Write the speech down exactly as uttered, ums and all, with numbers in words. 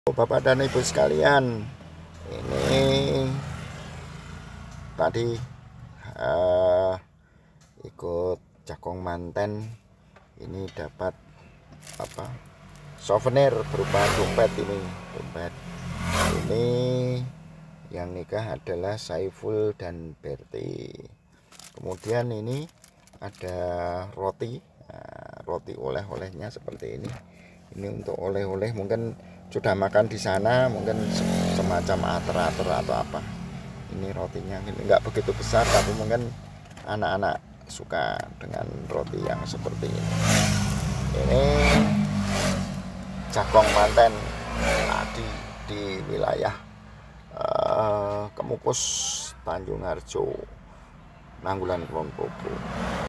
Bapak dan Ibu sekalian, ini tadi uh, ikut Cakong Manten, ini dapat apa souvenir berupa dompet. Ini dompet ini yang nikah adalah Saiful dan Berti. Kemudian ini ada roti, nah, roti oleh-olehnya seperti ini. Ini untuk oleh-oleh, mungkin sudah makan di sana, mungkin semacam ater-ater atau apa. Ini rotinya nggak begitu besar, tapi mungkin anak-anak suka dengan roti yang seperti ini. Ini Cakong Manten tadi di wilayah uh, Kemukus, Tanjung Harjo, Nanggulan Kulon Progo.